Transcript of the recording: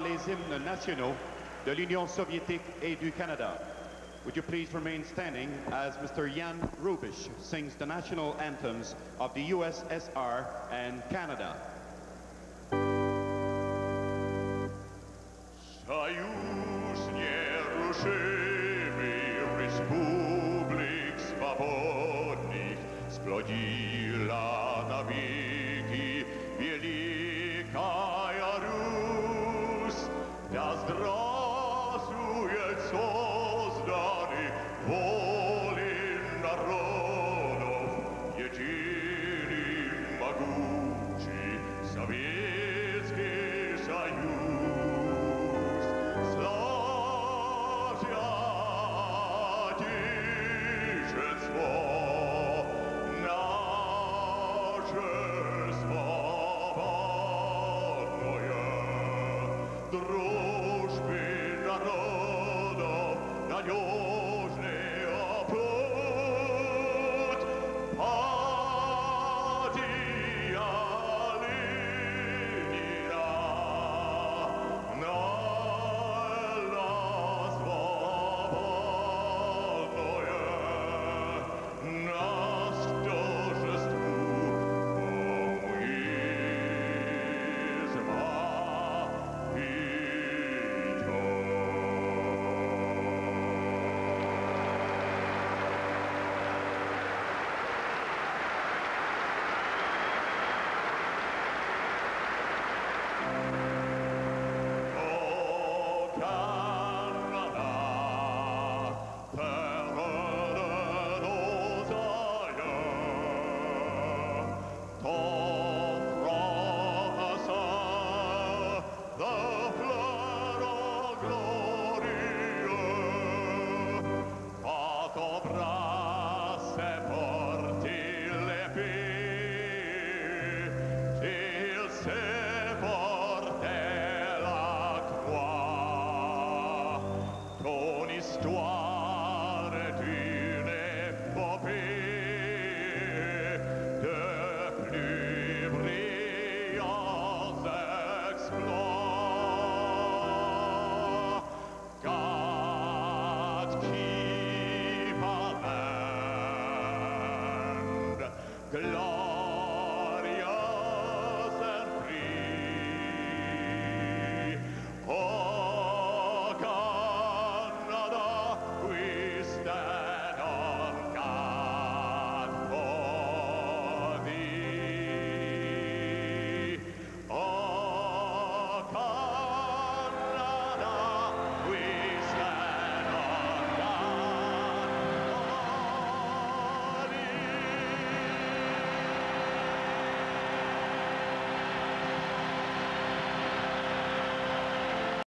les hymnes nationaux de l'Union soviétique et du Canada. Would you please remain standing as Mr. Jan Rubisch sings the national anthems of the USSR and Canada. Союз нерушимый республик свободных сплотила навеки великая Русь. Да здравствует созданный волей народов единый могучий Советский Союз. Славься Отечество наше свободное, дружбы народов надежный оплот. Партия Ленина наша свободная, нас к торжеству поведет.